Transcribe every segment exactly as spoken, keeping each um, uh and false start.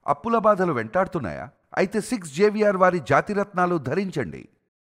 అప్పుల బాధలు వెంటాడుతున్నాయా? అయితే సిక్స్ జేవిఆర్ వారి జాతిరత్నాలు ధరించండి.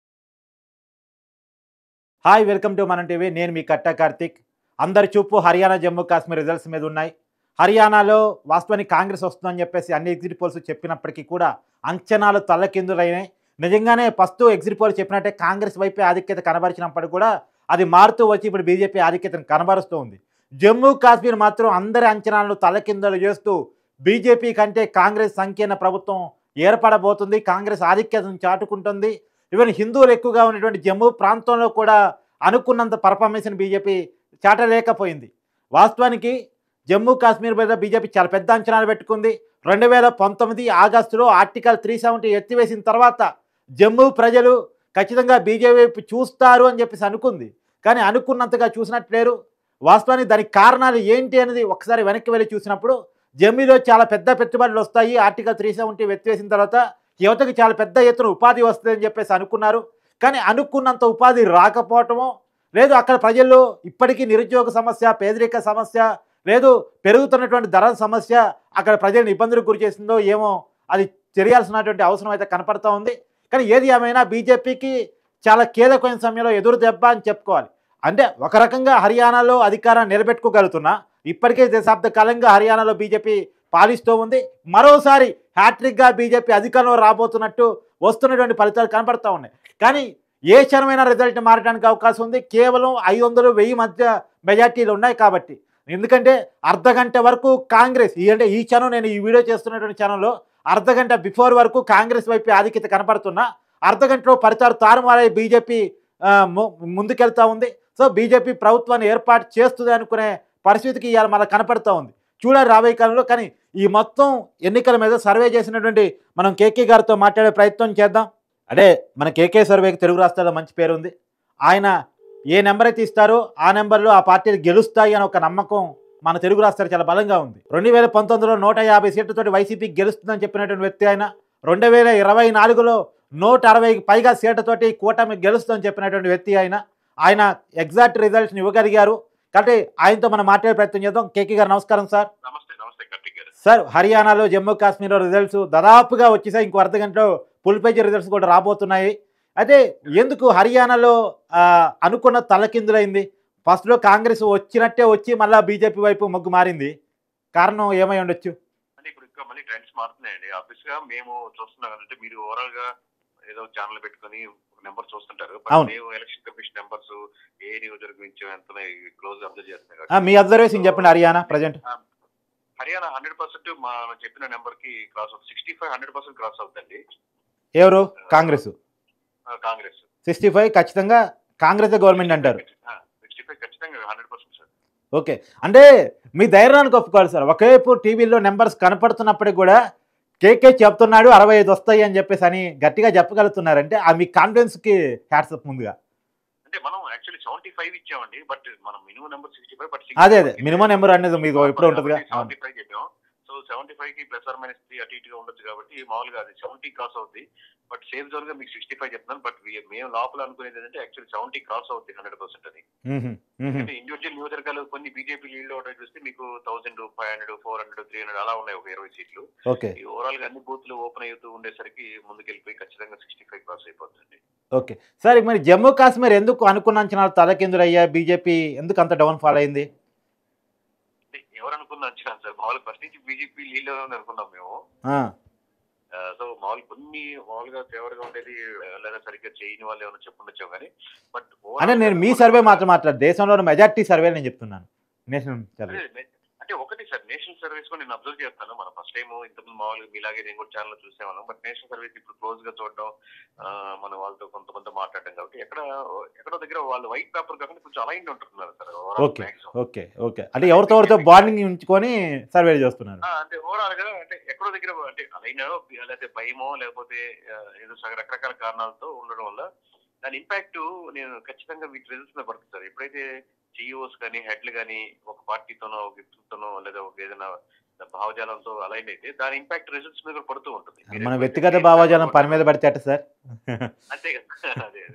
Hi, welcome to Manam TV. నేను మీ కట్టా కార్తిక్. అందరి చూపు హర్యానా జమ్మూ కాశ్మీర్ రిజల్ట్స్ మీద ఉన్నాయి. హర్యానాలో వాస్తవానికి కాంగ్రెస్ వస్తుందని చెప్పేసి అన్ని ఎగ్జిట్ పోల్స్ చెప్పినప్పటికీ కూడా అంచనాలు తల్లకిందులైనాయి. నిజంగానే ఫస్ట్ ఎగ్జిట్ పోల్ చెప్పినట్టే కాంగ్రెస్ వైపే ఆధిక్యత కనబరిచినప్పటికీ కూడా అది మారుతూ వచ్చి ఇప్పుడు బీజేపీ ఆధిక్యతను కనబరుస్తూ ఉంది. జమ్మూ కాశ్మీర్ మాత్రం అందరి అంచనాలను తల్లకిందులు చేస్తూ బీజేపీ కంటే కాంగ్రెస్ సంకీర్ణ ప్రభుత్వం ఏర్పడబోతుంది, కాంగ్రెస్ ఆధిక్యతను చాటుకుంటుంది. ఈవెన్ హిందువులు ఎక్కువగా ఉన్నటువంటి జమ్మూ ప్రాంతంలో కూడా అనుకున్నంత పర్ఫార్మెన్స్ని బీజేపీ చాటలేకపోయింది. వాస్తవానికి జమ్మూ కాశ్మీర్ మీద బీజేపీ చాలా పెద్ద అంచనాలు పెట్టుకుంది. రెండు వేల పంతొమ్మిది ఆగస్టులో ఆర్టికల్ త్రీ సెవెంటీ ఎత్తివేసిన తర్వాత జమ్మూ ప్రజలు ఖచ్చితంగా బీజేపీ చూస్తారు అని చెప్పేసి అనుకుంది. కానీ అనుకున్నంతగా చూసినట్లేరు. వాస్తవానికి దానికి కారణాలు ఏంటి అనేది ఒకసారి వెనక్కి వెళ్ళి చూసినప్పుడు జమ్మూలో చాలా పెద్ద పెట్టుబడులు వస్తాయి, ఆర్టికల్ త్రీ సెవెంటీ ఎత్తివేసిన తర్వాత యువతకు చాలా పెద్ద ఎత్తున ఉపాధి వస్తుందని చెప్పేసి అనుకున్నారు. కానీ అనుకున్నంత ఉపాధి రాకపోవటమో, లేదు అక్కడ ప్రజల్లో ఇప్పటికీ నిరుద్యోగ సమస్య, పేదరిక సమస్య, లేదు పెరుగుతున్నటువంటి ధరల సమస్య అక్కడ ప్రజలను ఇబ్బందులకు గురి చేసిందో ఏమో అది తెలియాల్సినటువంటి అవసరం అయితే కనపడతా ఉంది. కానీ ఏది ఏమైనా బీజేపీకి చాలా కీలకమైన సమయంలో ఎదురు దెబ్బ అని చెప్పుకోవాలి. అంటే ఒక రకంగా హర్యానాలో అధికారాన్ని నిలబెట్టుకోగలుగుతున్నా, ఇప్పటికే దశాబ్ద కాలంగా హర్యానాలో బీజేపీ పాలిస్తూ ఉంది. మరోసారి హ్యాట్రిక్గా బీజేపీ అధికారంలో రాబోతున్నట్టు వస్తున్నటువంటి ఫలితాలు కనపడతా ఉన్నాయి. కానీ ఏ క్షణమైన రిజల్ట్ మారడానికి అవకాశం ఉంది. కేవలం ఐదు వందలు వెయ్యి మధ్య మెజార్టీలు ఉన్నాయి కాబట్టి. ఎందుకంటే అర్ధ గంట వరకు కాంగ్రెస్ ఈ అంటే ఈ క్షణం నేను ఈ వీడియో చేస్తున్నటువంటి క్షణంలో అర్ధ గంట బిఫోర్ వరకు కాంగ్రెస్ వైపు ఆధిక్యత కనపడుతున్నా, అర్ధ గంటలో ఫలితాలు తారుమారై బీజేపీ ముందుకెళ్తా ఉంది. సో బీజేపీ ప్రభుత్వాన్ని ఏర్పాటు చేస్తుంది అనుకునే పరిస్థితికి ఇవాళ మనకు కనపడుతూ ఉంది. చూడాలి రాబోయే కాలంలో. కానీ ఈ మొత్తం ఎన్నికల మీద సర్వే చేసినటువంటి మనం కేకే గారితో మాట్లాడే ప్రయత్నం చేద్దాం. అంటే మన కేకే సర్వేకి తెలుగు రాష్ట్రాల్లో మంచి పేరు ఉంది. ఆయన ఏ నెంబర్ అయితే ఇస్తారో ఆ నెంబర్లో ఆ పార్టీలు గెలుస్తాయి అని ఒక నమ్మకం మన తెలుగు రాష్ట్రాలు చాలా బలంగా ఉంది. రెండు వేల పంతొమ్మిదిలో నూట యాభై సీట్లతోటి వైసీపీకి గెలుస్తుందని చెప్పినటువంటి వ్యక్తి ఆయన. రెండు వేల ఇరవై నాలుగులో నూట అరవైకి పైగా సీట్లతోటి కూటమి గెలుస్తుందని చెప్పినటువంటి వ్యక్తి ఆయన. ఆయన ఎగ్జాక్ట్ రిజల్ట్స్ని ఇవ్వగలిగారు. కాబట్టి ఆయనతో మనం మాట్లాడే ప్రయత్నం చేద్దాం. కేకే గారు నమస్కారం సార్. నమస్తే నమస్తే కార్తిక్ గారు. సార్, హర్యానాలో జమ్మూ కాశ్మీర్లో రిజల్ట్స్ దాదాపుగా వచ్చేసాయి. ఇంకో అర్ధ గంటలో ఫుల్ పేజీ రిజల్ట్స్ కూడా రాబోతున్నాయి. అయితే ఎందుకు హర్యానాలో అనుకున్న తలకిందులైంది? ఫస్ట్లో కాంగ్రెస్ వచ్చినట్టే వచ్చి మళ్ళీ బీజేపీ వైపు మొగ్గు మారింది. కారణం ఏమై ఉండొచ్చు? అంటే ఇప్పుడు ఇంకా మళ్ళీ ట్రెండ్స్ మారుతున్నాయండి. ఆబ్వియస్ గా మేము చూస్తున్నాం అంటే మీరు ఓవరాల్ గా ఏదో ఛానల్ పెట్టుకుని నెంబర్ చూస్తుంటారు. మేము ఎలక్షన్ కమిషన్ నెంబర్స్ ఏ నియోజకవర్గం నుంచి ఎంత క్లోజ్ అబ్జర్వ్ చేస్తున్నాం. మీ అబ్జర్వేషన్ చెప్పండి. Haryana present Haryana hundred percent మా చెప్పిన నెంబర్ కి క్రాస్ అవుతుంది. Sixty five hundred percent cross అవుతుందండి. ఎవరు? కాంగ్రెస్. కాంగ్రెస్ సిక్స్టీ ఫైవ్ ఖచ్చితంగా కాంగ్రెస్ గవర్నమెంట్ అంటారు. సిక్స్టీ ఫైవ్ ఖచ్చితంగా హండ్రెడ్ పర్సెంట్ సార్. ఓకే, అంటే మీ ధైర్యానికి ఒప్పుకోవాలి సార్. ఒకవైపు టీవీలో నెంబర్స్ కనపడుతున్నప్పటికీ కూడా కేకే చెప్తున్నాడు అరవై ఐదు వస్తాయి అని చెప్పేసి అని గట్టిగా చెప్పగలుగుతున్నారంటే ఆ మీ కాన్ఫిడెన్స్కి హ్యాట్స్ అప్ ముందుగా. అంటే మనం యాక్చువల్లీ సెవెంటీ ఫైవ్ ఇచ్చామండి, బట్ మనం minimum number sixty five. But అదే అదే మినిమం నెంబర్ అనేది మీకు ఎప్పుడు ఉంటుందిగా. సెవెంటీ ఫైవ్ చెప్పాం. సో సెవెంటీ ఫైవ్ కి ప్లస్ ఆర్ మైనస్ త్రీ అటు ఇటుగా ఉండొచ్చు కాబట్టి మామూలుగా అది సెవెంటీ క్రాస్ అవుద్ది. బట్ సేఫ్ జోన్ గా మీకు సిక్స్టీ ఫైవ్ చెప్తున్నాను. బట్ మేము లోపల అనుకునేది ఏంటంటే యాక్చువల్లీ సెవెంటీ క్రాస్ అవుద్ది హండ్రెడ్ పర్సెంట్ అని. అంటే ఇండివిజువల్ నియోజకవర్గాలు కొన్ని బీజేపీ లీడ్ అవడం చూస్తే మీకు thousand five hundred four hundred three hundred అలా ఉన్నాయి, ఒక ఇరవై సీట్లు. ఓవరాల్ గా అన్ని బూత్లు ఓపెన్ అవుతూ ఉండేసరికి ముందుకెళ్ళిపోయి ఖచ్చితంగా సిక్స్టీ ఫైవ్ క్రాస్ అయిపోతుంది. ఓకే సార్, మరి జమ్మూ కాశ్మీర్ ఎందుకు అనుకున్న అంచనాలు తలకిందులయ్యా? బీజేపీ ఎందుకు అంత డౌన్ ఫాల్ అయింది? ఎవరు అనుకున్న అంచనా సార్? మామూలు ఫస్ట్ నుంచి బీజేపీ లీడ్ అనుకున్నాం మేము. సో మామూలు కొన్ని మామూలుగా ఫేవర్ గా ఉండేది లేదా సరిగ్గా చేయని వాళ్ళు ఏమైనా చెప్పుండొచ్చాం కానీ బట్ అంటే నేను మీ సర్వే మాత్రం మాట్లాడు దేశంలో మెజార్టీ సర్వే నేను చెప్తున్నాను. నేషనల్ సర్వే అంటే ఒకటి సార్, నేషనల్ సర్వీస్ కూడా నేను అబ్జర్వ్ చేస్తాను. మనం ఫస్ట్ టైం ఇంతకుముందు మామూలుగా మీలాగే నేను కూడా ఛానల్ చూసేవాళ్ళం. బట్ నేషనల్ సర్వీస్ ఇప్పుడు క్లోజ్ గా చూడడం, మన వాళ్ళతో కొంతమంది మాట్లాడడం కాబట్టి ఎక్కడ ఎక్కడో దగ్గర వాళ్ళు వైట్ పేపర్ కాకుండా కొంచెం అలైన్ ఉంటున్నారు సార్. ఓకే ఓకే ఓకే అంటే ఎవరితో ఎవరితో బాండింగ్ ఉంచుకొని సర్వే చేస్తున్నారు. అంటే ఓవరాల్ గా అంటే ఎక్కడో దగ్గర అంటే అలైన్ లేకపోతే భయమో లేకపోతే ఏదో రకరకాల కారణాలతో ఉండడం వల్ల దాని ఇంపాక్ట్ నేను ఖచ్చితంగా వీటి రిజల్ట్స్ మీద పడుతుంది సార్. ఎప్పుడైతే సిఇఓస్ కానీ హెడ్లు కానీ ఒక పార్టీతోనో ఒక వ్యక్తితోనో లేదా ఒక ఏదైనా భావజాలంతో అలైన్ అయితే దాని ఇంపాక్ట్ రిజల్ట్స్ మీద పడుతూ ఉంటుంది. మన వ్యక్తిగత భావజాలం పని మీద పడితే అట సార్. అంతే కదా. అదే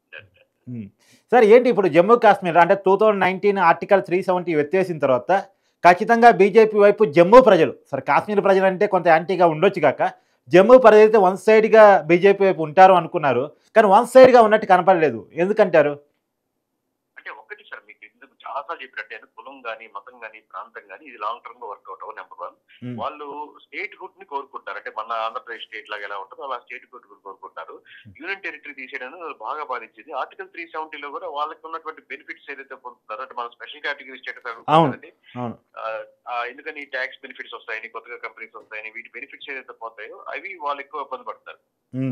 సార్ ఏంటి ఇప్పుడు జమ్మూ కాశ్మీర్ అంటే two thousand nineteen article three seventy ఎత్తేసిన తర్వాత ఖచ్చితంగా బీజేపీ వైపు జమ్మూ ప్రజలు, సరే కాశ్మీర్ ప్రజలు అంటే కొంత యాంటీగా ఉండొచ్చు కాక జమ్మూ ప్రజలు అయితే వన్ సైడ్గా బీజేపీ వైపు ఉంటారు అనుకున్నారు, కానీ వన్ సైడ్గా ఉన్నట్టు కనపడలేదు. ఎందుకంటారు? అంటే ఒకటి సార్, మీకు ఇందుకు చాలాసార్లు చెప్పినట్టు కులం కానీ మతం కానీ ప్రాంతం కానీ ఇది లాంగ్ టర్మ్ లో వర్కౌట్ అవ్వ. నెంబర్ వన్, వాళ్ళు స్టేట్ హుడ్ ని కోరుకుంటారు. అంటే మన ఆంధ్రప్రదేశ్ స్టేట్ లాగా ఎలా ఉంటుందో అలా స్టేట్ హుడ్ కోరుకుంటారు. యూనియన్ టెరిటరీ తీసేయడం బాగా బాధించింది. ఆర్టికల్ త్రీ సెవెంటీలో కూడా వాళ్ళకి ఉన్నటువంటి బెనిఫిట్స్ ఏదైతే పొందుతారో, అంటే మన స్పెషల్ కేటగిరీ స్టేటస్ అడుగుతుందండి. ఎందుకని ట్యాక్స్ బెనిఫిట్స్ వస్తాయని, కొత్తగా కంపెనీస్ వస్తాయని, వీటి బెనిఫిట్స్ ఏదైతే పోతాయో అవి వాళ్ళు ఎక్కువ ఇబ్బంది పడతారు.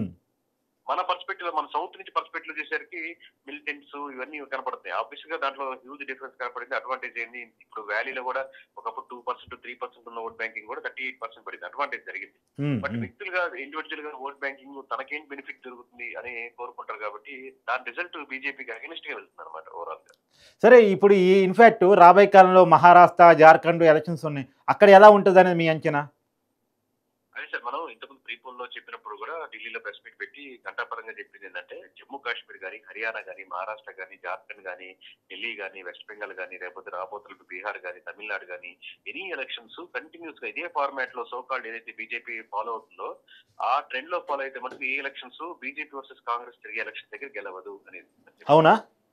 మన పర్స్పెక్టివ్, మన సౌత్ నుంచి పర్స్పెక్టివ్ చేసరికి మిలిటెంట్స్ ఇవన్నీ కనపడతాయి. ఆబ్వియస్ గా దాంట్లో హ్యూజ్ డిఫరెన్స్ కనపడింది. అడ్వాంటేజ్ ఏంది, ఇప్పుడు వ్యాలీలో కూడా ఒకప్పుడు టూ పర్సెంట్ త్రీ పర్సెంట్ ఉన్న ఓట్ బ్యాంకింగ్ కూడా థర్టీ ఎయిట్ పర్సెంట్ పడింది. అడ్వాంటేజ్ జరిగింది. బట్ వ్యక్తులుగా ఇండివిజువల్ గా ఓట్ బ్యాంకింగ్ తనకేం బెనిఫిట్ జరుగుతుంది అని కోరుకుంటారు కాబట్టి దాని రిజల్ట్ బీజేపీకి అగెనిస్ట్ గా వెళ్తుంది అనమాట ఓవరాల్ గా. సరే, ఇప్పుడు ఈ ఇన్ఫాక్ట్ రాబోయే కాలంలో మహారాష్ట్ర, జార్ఖండ్ ఎలక్షన్స్ ఉన్నాయి, అక్కడ ఎలా ఉంటుంది అనేది మీ అంచనా? అదే సార్, మనం ఇంతకుముందు ప్రీపోల్ లో చెప్పినప్పుడు కూడా ఢిల్లీలో ప్రెస్ మీట్ పెట్టి ఘంటాపరంగా చెప్పింది ఏంటంటే, జమ్మూ కాశ్మీర్ కానీ, హర్యానా కానీ, మహారాష్ట్ర కానీ, జార్ఖండ్ కానీ, ఢిల్లీ కానీ, వెస్ట్ బెంగాల్ కానీ, లేకపోతే రాబోతులకు బీహార్ కానీ, తమిళనాడు కానీ, ఎనీ ఎలక్షన్స్ కంటిన్యూస్ గా ఇదే ఫార్మాట్ లో సోకాల్డ్ ఏదైతే బీజేపీ ఫాలో అవుతుందో ఆ ట్రెండ్ లో ఫాలో అయితే మనకు ఈ ఎలక్షన్స్ బీజేపీ వర్సెస్ కాంగ్రెస్ జరిగే ఎలక్షన్ దగ్గర గెలవదు అనేది. అవునా?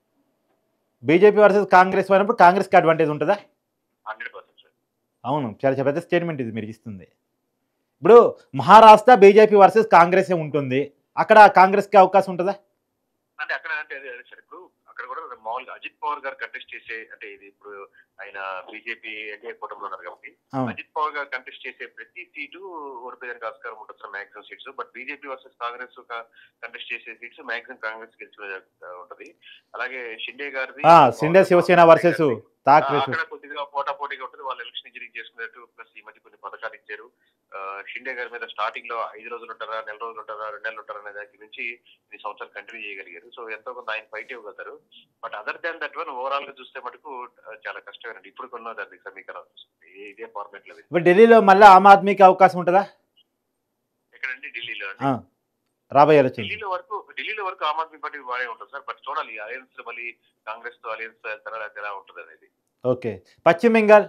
బీజేపీ వర్సెస్ కాంగ్రెస్ అయినప్పుడు కాంగ్రెస్ కి అడ్వాంటేజ్ ఉంటుందా? Hundred percent sir. అవును, చాలా పెద్ద స్టేట్మెంట్ ఇది మీరు ఇస్తుంది. ఇప్పుడు మహారాష్ట్ర బీజేపీ వర్సెస్ కాంగ్రెస్ ఉంటుంది, అక్కడ కాంగ్రెస్ కి అవకాశం ఉంటుందా? అంటే అక్కడ అంటే అదే సార్, ఇప్పుడు అక్కడ కూడా మామూలుగా అజిత్ పవార్ గారు కంటెస్ట్ చేసే, అంటే ఇది ఇప్పుడు ఆయన బీజేపీ ఎన్డీఏ కూటమిలో ఉన్నారు కాబట్టి అజిత్ పవార్ గారు కంటెస్ట్ చేసే ప్రతి సీటు ఓడిపోయేదానికి ఆస్కారం ఉంటుంది sir, maximum seats. But BJP versus Congress contest చేసే సీట్స్ మాక్సిమం కాంగ్రెస్ గెలిచిన ఉంటది. అలాగే షిండే గారిది షిండే శివసేన వర్సెస్ అక్కడ కొద్దిగా పోటా పోటీగా ఉంటుంది. వాళ్ళు ఎలక్షన్ ఇంజనీరింగ్ చేసుకున్నట్టు, ప్లస్ ఈ మధ్య కొన్ని పథకాలు ఇచ్చారు. షిండే గారి మీద స్టార్టింగ్ లో ఐదు రోజులు ఉంటారా, నెల రోజులు ఉంటారా, రెండు నెలలు ఉంటారా అనే దాని నుంచి ఈ సంవత్సరాలు కంటిన్యూ చేయగలిగారు. సో ఎంతో కొంత ఆయన ఫైట్ ఇవ్వగలుగుతారు. But other than that one overall గా చూస్తే మటుకు చాలా కష్టమేనండి ఇప్పుడు కొన్న దాన్ని సమీకరణ చూస్తుంది ఇదే ఫార్మాట్ లో. ఇప్పుడు ఢిల్లీలో మళ్ళీ ఆమ్ ఆద్మీకి అవకాశం ఉంటుందా? ఎక్కడండి? ఢిల్లీలో రాబోయే ఎలక్షన్ ఢిల్లీలో వరకు ఢిల్లీలో వరకు ఆమ్ ఆద్మీ పార్టీ బాగానే ఉంటుంది సార్. బట్ చూడాలి అలయన్స్ లో మళ్ళీ కాంగ్రెస్ తో అలయన్స్ వెళ్తారా లేకపోతే ఎలా ఉంటుంది అనేది. ఓకే. పశ్చిమ బెంగాల్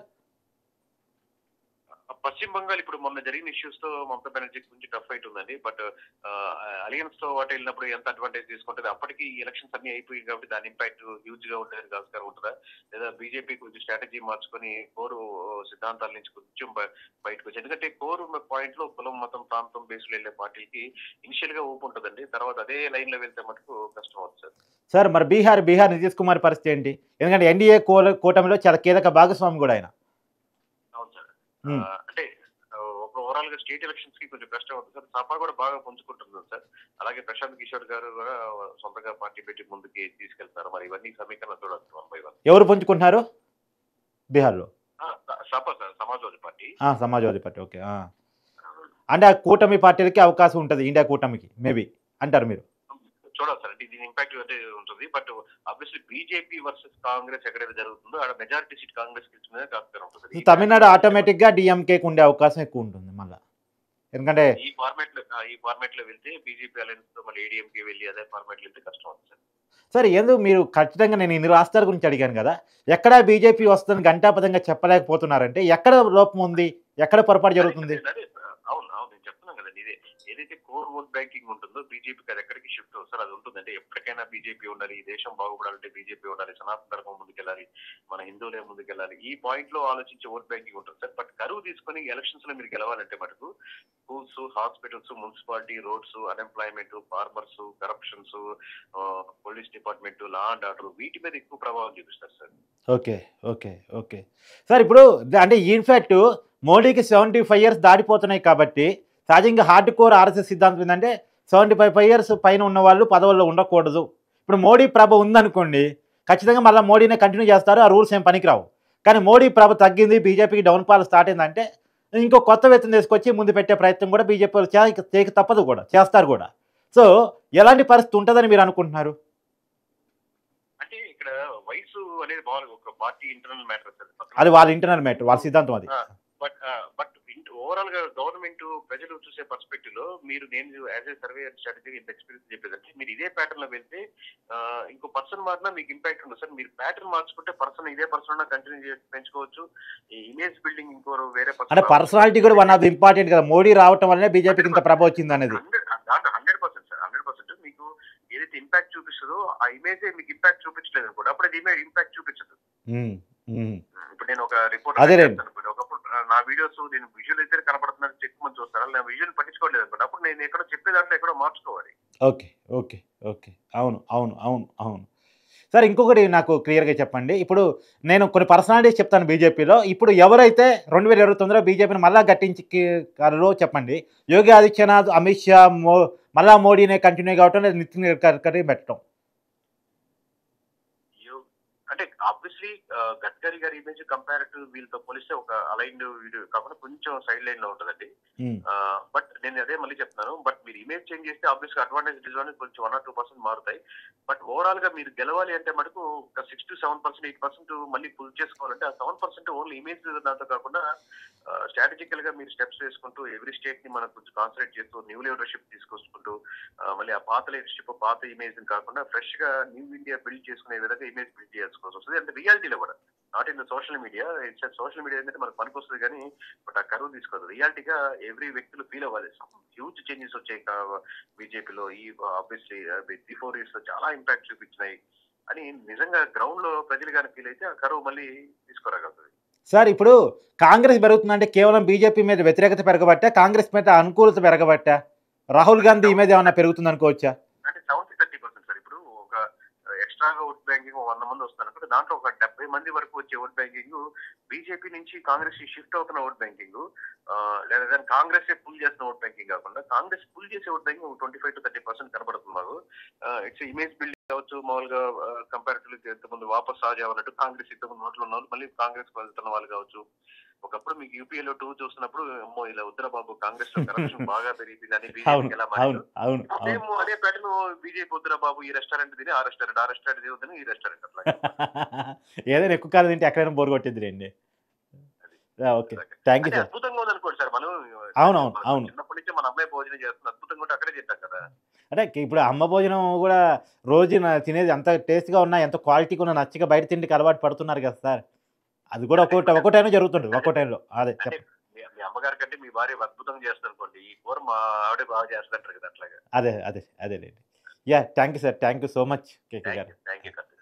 పశ్చిమ బంగాల్ ఇప్పుడు మొన్న జరిగిన ఇష్యూస్ తో మమతా బెనర్జీ కొంచెం టఫ్ ఫైట్ ఉందండి. బట్ అలయన్స్ తో వాటి వెళ్ళినప్పుడు ఎంత అడ్వాంటేజ్ తీసుకుంటుంది, అప్పటికి ఎలక్షన్స్ అన్ని అయిపోయింది కాబట్టి దాని ఇంపాక్ట్ హ్యూజ్ గా ఉండేది ఆస్కారం ఉంటుందా, లేదా బీజేపీ కొంచెం స్ట్రాటజీ మార్చుకొని కోరు సిద్ధాంతాల నుంచి కొంచెం బయటకు వచ్చి, ఎందుకంటే కోరు పాయింట్ లో కులం మతం ప్రాంతం బేస్లో వెళ్ళే పార్టీకి ఇనిషియల్ గా ఊపు ఉంటుందండి, తర్వాత అదే లైన్ లో వెళ్తే మటుకు కష్టం అవుతుంది సార్. సార్ మరి బీహార్ బీహార్ నితీష్ కుమార్ పరిస్థితి ఏంటి? ఎందుకంటే ఎన్డీఏ కూటమిలో చాలా కీలక భాగస్వామి కూడా ఆయన. అంటే ఓవరాల్ గా స్టేట్ ఎలక్షన్స్ కి కొంచెం కష్టం అవుతుంది సార్. సపా కూడా బాగా పుంజుకుంటుంది సార్. అలాగే ప్రశాంత్ కిషోర్ గారు కూడా సొంతంగా పార్టీ పెట్టి ముందుకి తీసుకెళ్తారు. మరి ఇవన్నీ సమీకరణ చూడాలి వన్ బై వన్. ఎవరు పుంజుకుంటున్నారు బీహార్ లో? సపా సార్, సమాజ్వాదీ పార్టీ. సమాజ్వాదీ పార్టీ. ఓకే. అంటే ఆ కూటమి పార్టీలకి అవకాశం ఉంటుంది, ఇండియా కూటమికి మేబీ అంటారు మీరు? చూడాలి సార్, అంటే దీని ఇంపాక్ట్ అంటే ఉంటుంది. But obviously BJP versus Congress ఎక్కడైతే జరుగుతుందో అక్కడ మెజారిటీ సీట్ కాంగ్రెస్ కి ఆస్కారం ఉంటుంది. తమిళనాడు ఆటోమేటిక్ గా డిఎంకే ఉండే అవకాశం ఎక్కువ ఉంటుంది మళ్ళీ, ఎందుకంటే ఈ ఫార్మాట్ లో ఈ ఫార్మాట్ లో వెళ్తే బీజేపీ అలయన్స్ తో మళ్ళీ ఏడీఎంకే వెళ్ళి అదే ఫార్మాట్ లో వెళ్తే కష్టం అవుతుంది సార్. సరే, ఎందుకు మీరు ఖచ్చితంగా నేను ఇన్ని రాష్ట్రాల గురించి అడిగాను కదా, ఎక్కడ బీజేపీ వస్తుందని ఘంటాపథంగా చెప్పలేకపోతున్నారంటే ఎక్కడ లోపం ఉంది, ఎక్కడ పొరపాటు జరుగుతుంది? అవును అవును నేను చెప్తున్నాను కదండి, ఇదే ఏదైతే కోర్ ఓట్ బ్యాంకింగ్ ఉంటుందో బీజేపీకి అది ఎక్కడికి షిఫ్ట్ అవుతుంది సార్. అది ఉంటుందంటే ఎప్పటికైనా బీజేపీ ఉండాలి, ఈ దేశం బాగుపడాలంటే బీజేపీ ఉండాలి, సనాతన ధర్మం ముందుకెళ్ళాలి, మన హిందువులే ముందుకెళ్ళాలి, ఈ పాయింట్ లో ఆలోచించే ఓట్ బ్యాంకింగ్ ఉంటుంది సార్. బట్ కరువు తీసుకొని ఎలక్షన్స్ లో మీరు గెలవాలంటే మటుకు schools, hospitals, municipality, roads, unemployment, farmers, corruptions, police department, law and order, వీటి మీద ఎక్కువ ప్రభావం చూపిస్తారు sir. Okay okay okay sir. ఇప్పుడు అంటే ఇన్ఫాక్ట్ మోడీకి సెవెంటీ ఫైవ్ ఇయర్స్ దాటిపోతున్నాయి కాబట్టి సహజంగా హార్డ్ కోర్ ఆర్ఎస్ఎస్ సిద్ధాంతం ఏంటంటే సెవెంటీ ఫైవ్ ఫైవ్ ఇయర్స్ పైన ఉన్న వాళ్ళు పదవుల్లో ఉండకూడదు. ఇప్పుడు మోడీ ప్రభ ఉందనుకోండి, ఖచ్చితంగా మళ్ళీ మోడీనే కంటిన్యూ చేస్తారు, ఆ రూల్స్ ఏం పనికిరావు. కానీ మోడీ ప్రభ తగ్గింది, బీజేపీకి డౌన్ ఫాల్ స్టార్ట్ అయిందంటే ఇంకో కొత్త వ్యక్తిని తీసుకొచ్చి ముందు పెట్టే ప్రయత్నం కూడా బీజేపీ వాళ్ళు చేయక తప్పదు కూడా, చేస్తారు కూడా. సో ఎలాంటి పరిస్థితి ఉంటుందని మీరు అనుకుంటున్నారు? అంటే ఇక్కడ వయసు అనేది బాగా ఒక పార్టీ ఇంటర్నల్ మ్యాటర్, అది వాళ్ళ ఇంటర్నల్ మ్యాటర్, వాళ్ళ సిద్ధాంతం అది. బట్ బట్ ఓవరాల్ ఓవరాల్ గా గవర్నమెంట్ ప్రజలు చూసే పర్స్పెక్టివ్ లో మీరు నేను యాజ్ ఏ సర్వే స్ట్రాటజీ ఇంత ఎక్స్పీరియన్స్ చెప్పేదంటే మీరు ఇదే ప్యాటర్న్ లో వెళ్తే ఆ, ఇంకో పర్సన్ మారినా మీకు ఇంపాక్ట్ ఉండదు సార్. మీరు ప్యాటర్న్ మార్చుకుంటే పర్సన్ ఇదే పర్సన్ కంటిన్యూ చేసి పెంచుకోవచ్చు. ఈ ఇమేజ్ బిల్డింగ్ ఇంకో వేరే అంటే పర్సనాలిటీ కూడా వన్ ఆఫ్ ది ఇంపార్టెంట్ కదా, మోడీ రావటం వల్లనే బీజేపీకి ఇంత ప్రభావం వచ్చింది అనేది. Hundred percent sir, hundred percent మీకు ఏదైతే ఇంపాక్ట్ చూపిస్తుందో ఆ ఇమేజ్ మీకు ఇంపాక్ట్ చూపించలేదు అనుకోండి, అప్పుడు అది ఇమేజ్ ఇంపాక్ట్ చూపించదు. ఉమ్, ఉమ్. ఇప్పుడు నేను ఒక రిపోర్ట్ అదేలేండి. అనుకోండి, ఒకప్పుడు ఆ, నా వీడియోస్ నేను విజువల్ అయితే కనపడుతున్నాను చెక్ మంది చూస్తాను, నేను విజువల్ పట్టించుకోలేదు అనుకోండి, అప్పుడు నేను ఎక్కడో చెప్పే దాంట్లో ఎక్కడో మార్చుకోవాలి. ఓకే ఓకే ఓకే అవును అవును అవును అవును సార్. ఇంకొకటి నాకు క్లియర్గా చెప్పండి. ఇప్పుడు నేను కొన్ని పర్సనాలిటీస్ చెప్తాను బీజేపీలో. ఇప్పుడు ఎవరైతే రెండు వేల ఇరవై తొమ్మిదిలో బీజేపీని మళ్ళా గట్టించగలరో చెప్పండి. యోగి ఆదిత్యనాథ్, అమిత్ షా, మో మళ్ళా మోడీనే కంటిన్యూ కావటం, లేదా నితిన్ గడ్కరీ పెట్టడం. యు- అంటే ఆబ్వియస్లీ గడ్కరీ గారి ఇమేజ్ కంపేర్ టు వీళ్ళతో పోలిస్తే ఒక అలైన్డ్ వీడియో కాకుండా కొంచెం సైడ్ లైన్ లో ఉంటుందండి. ఉమ్, బట్ నేను అదే మళ్ళీ చెప్తాను, బట్ మీరు ఇమేజ్ చేంజ్ చేస్తే ఆబ్వియస్ గా అడ్వాంటేజ్ డిస్అడ్వాంటేజ్ కొంచెం వన్ ఆర్ టూ పర్సెంట్ మారుతాయి. బట్ ఓవరాల్ గా మీరు గెలవాలి అంటే మటుకు ఒక six to seven percent eight percent మళ్ళీ పుల్ చేసుకోవాలంటే ఆ సెవెన్ పర్సెంట్ ఓన్లీ ఇమేజ్ దాంతో కాకుండా స్ట్రాటజికల్ గా మీరు స్టెప్స్ వేసుకుంటూ ఎవ్రీ స్టేట్ ని మనం కొంచెం కాన్సన్ట్రేట్ చేస్తూ న్యూ లీడర్షిప్ తీసుకొచ్చుకుంటూ ఆ, మళ్ళీ ఆ పాత లీడర్షిప్ పాత ఇమేజ్ కాకుండా ఫ్రెష్ గా న్యూ ఇండియా బిల్డ్ చేసుకునే విధంగా ఇమేజ్ బిల్డ్ చేసుకోవాల్సి వస్తుంది. అంటే రియాలిటీలో కూడా not in the social media. It's social media ఏంటంటే మనకు పనికి వస్తుంది కానీ బట్ ఆ కరువు తీసుకోదు. రియాలిటీగా ఎవ్రీ వ్యక్తులు ఫీల్ అవ్వాలి. హ్యూజ్ చేంజెస్ వచ్చాయి బీజేపీలో. ఈ ఆబ్వియస్లీ బిఫోర్ ఇయర్స్ లో చాలా ఇంపాక్ట్ చూపించినాయి అని నిజంగా గ్రౌండ్ లో ప్రజలు కానీ ఫీల్ అయితే ఆ కరువు మళ్ళీ తీసుకురాగలుగుతుంది. సార్ ఇప్పుడు కాంగ్రెస్ పెరుగుతుందంటే కేవలం బీజేపీ మీద వ్యతిరేకత పెరగబట్టా, కాంగ్రెస్ మీద అనుకూలత పెరగబట్టా? రాహుల్ గాంధీ ఇమేజ్ ఏమన్నా పెరుగుతుంది అనుకోవచ్చా? అంటే సెవెంటీ థర్టీ పర్సెంట్ సార్. ఇప్పుడు ఒక ఎక్స్ట్రాగా ఓట్ బ్యాంకింగ్ వంద మంది వస్తున్నారు అనుకుంటే దాంట్లో ఒక డెబ్బై మంది వరకు వచ్చే ఓట్ బ్యాంకింగ్ బీజేపీ నుంచి కాంగ్రెస్ కి షిఫ్ట్ అవుతున్న ఓట్ బ్యాంకింగ్, లేదా దాని కాంగ్రెస్ పుల్ చేస్తున్న ఓట్ బ్యాంకింగ్ కాకుండా కాంగ్రెస్ పుల్ చేసే vote banking twenty five to thirty percent కనబడుతుంది మాకు. ఇట్స్ ఇమేజ్ బిల్డింగ్ కావచ్చు. మామూలుగా కంపారిటివ్లీ ఇంతకుముందు వాపస్ సాజా అన్నట్టు కాంగ్రెస్ ఇంతకుముందు నోట్లో ఉన్న వాళ్ళు మళ్ళీ కాంగ్రెస్ వెళ్తున్న వాళ్ళు కావచ్చు. ఒకప్పుడు మీకు యూపీఏలో టూ చూస్తున్నప్పుడు అమ్మో ఇలా వద్దురా బాబు కాంగ్రెస్ లో కరప్షన్ బాగా పెరిగింది అని అవును బీజేపీ ఎలా అవును మారిందో అవును అవును సేమ్ అదే ప్యాటర్న్ బీజేపీ వద్దురా బాబు ఈ రెస్టారెంట్ తిని ఆ రెస్టారెంట్ ఆ రెస్టారెంట్ తిని ఈ రెస్టారెంట్ అట్లా. ఏదైనా ఎక్కువ కాలం తింటే ఎక్కడైనా బోర్ కొట్టింది రండి. ఓకే, థ్యాంక్ యూ అంటే సార్. అద్భుతంగా ఉంది అనుకోండి సార్. మనం అవును అవును మనం అవును చిన్నప్పటి నుంచి మన అమ్మాయి భోజనం చేస్తుంది అద్భుతంగా ఉంటే అక్కడే తింటాం కదా. అంటే ఇప్పుడు అమ్మ భోజనం కూడా రోజు నా- తినేది ఎంత టేస్ట్గా ఉన్నా, ఎంత క్వాలిటీగా ఉన్నా నచ్చక బయట తిండికి అలవాటు పడుతున్నారు కదా సార్. అది కూడా ఒక్కో ఒక్కో టైంలో జరుగుతుంటుంది, ఒక్కో టైంలో. అదే అంటే చెప్పండి. మీ మీ అమ్మగారి కంటే మీ భార్య అద్భుతంగా చేస్తుంది అనుకోండి, ఈ కూర మా ఆవిడే బాగా చేస్తుంటారు కదా అట్లాగా. అదే అదే అదేలేండి. Yeah, thank you sir, thank you so much KK thank గారు. You thank you